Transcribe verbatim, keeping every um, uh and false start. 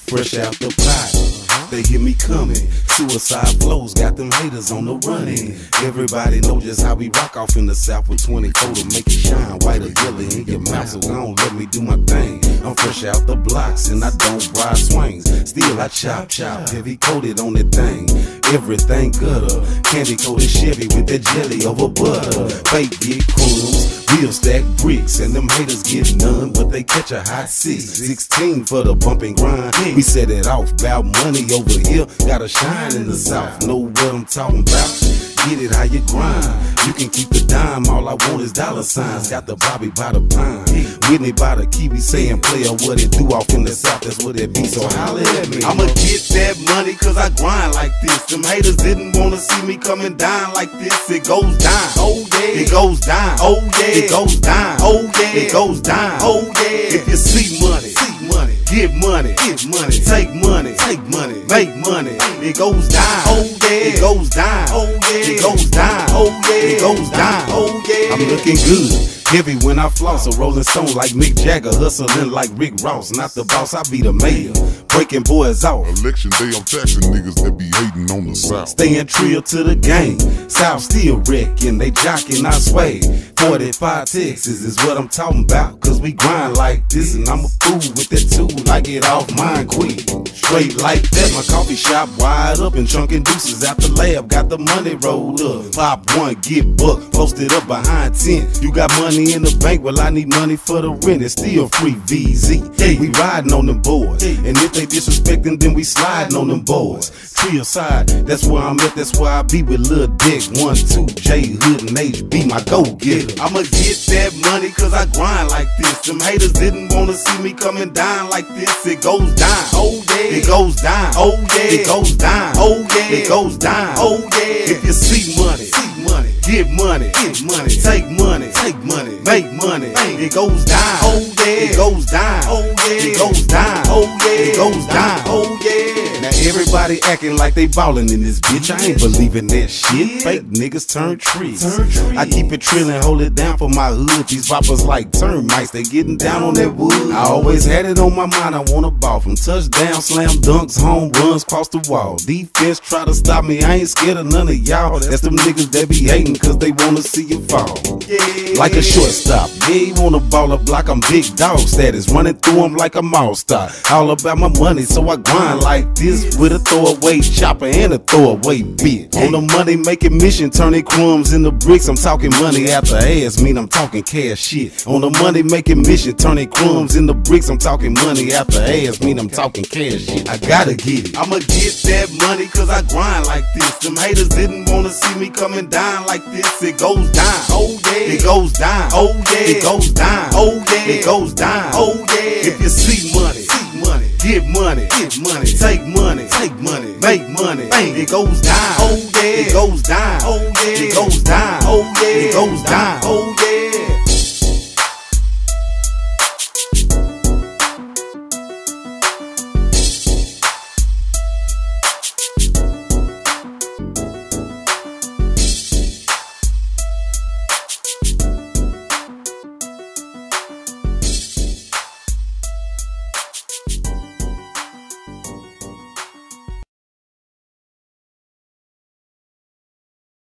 fresh out the pot. They hear me coming. Suicide flows got them haters on the running. Everybody know just how we rock off in the South with twenty-four to make it shine white or yellow in your mouth. So don't let me do my thing. I'm fresh out the blocks and I don't ride swings. Still I chop chop, heavy coated on that thing. Everything gutter, candy coated Chevy with that jelly over butter. Fake get crumbs, real stack bricks, and them haters get none, but they catch a hot six. Sixteen for the bump and grind. We set it off, bout money over here, gotta shine in the South. Know what I'm talking about? Get it how you grind. You can keep the dime, all I want is dollar signs. Got the Bobby by the pine, Whitney by the Kiwi, saying player what it do off in the South, that's what it be. So holla at me. I'ma get that money cause I grind like this. Them haters didn't wanna see me coming down like this. It goes down, oh yeah. It goes down, oh yeah. It goes down, oh yeah. It goes down, oh yeah. If you see money, see money. Get money, get money, take money, take money, make money. It goes down, oh yeah. It goes down, oh yeah. It goes down, oh yeah. It goes down, oh yeah. I'm looking good. Heavy when I floss, a rolling stone like Mick Jagger, hustling like Rick Ross. Not the boss, I be the mayor, breaking boys off. Election day, I'm taxing niggas that be hating on the South. Staying trill to the game, South still wrecking, they jocking, I sway. forty-five Texas is what I'm talking about, cause we grind like this, and I'm a fool with that tool, I get off mine quick. Straight like that, my coffee shop wide up and chunking deuces out the lab, got the money rolled up. Pop one, get buck, posted up behind ten. You got money in the bank, well I need money for the rent, it's still free V Z. Hey, we riding on them boys, and if they disrespecting, then we sliding on them boys. Tree side, that's where I'm at, that's where I be with Lil Dick, one, two, J Hood and H B, my go-getter. I'ma get that money cause I grind like this. Them haters didn't wanna see me coming down like this. It goes down, oh yeah. It goes down, oh yeah. It goes down, oh yeah. It goes down, oh yeah. If you see money, see money. Get money, get money, take money, take money, make money. It goes down, oh yeah. It goes down, oh yeah. It goes down, oh yeah. It goes down, oh yeah. Now everybody acting like they ballin' in this bitch. I ain't believing that shit. Fake niggas turn trees. I keep it trillin', hold it down for my hood. These rappers like termites, they getting down on that wood. I always had it on my mind, I wanna ball. From touchdown, slam dunks, home runs, cross the wall. Defense try to stop me, I ain't scared of none of y'all. That's them niggas that be hating cause they wanna see you fall. Like a shortstop, yeah, you wanna ball a block, I'm big dog status. Running through them like a mouse star. All about my money, so I grind like this with a throwaway chopper and a throwaway bit. On the money making mission, turning crumbs into bricks. I'm talking money after ass, mean I'm talking cash shit. On the money making mission, turning crumbs into bricks. I'm talking money after ass, mean I'm talking cash shit. I gotta get it. I'ma get that money cause I grind like this. Them haters didn't wanna see me coming down like this. It goes down, oh yeah. It goes down, oh yeah. It goes down, oh yeah. It goes down, oh yeah. If you see money, see money, get money, get money, take money, take money, make money. It goes down, oh yeah. It goes down, oh yeah. It goes down, oh yeah. It goes down, oh yeah.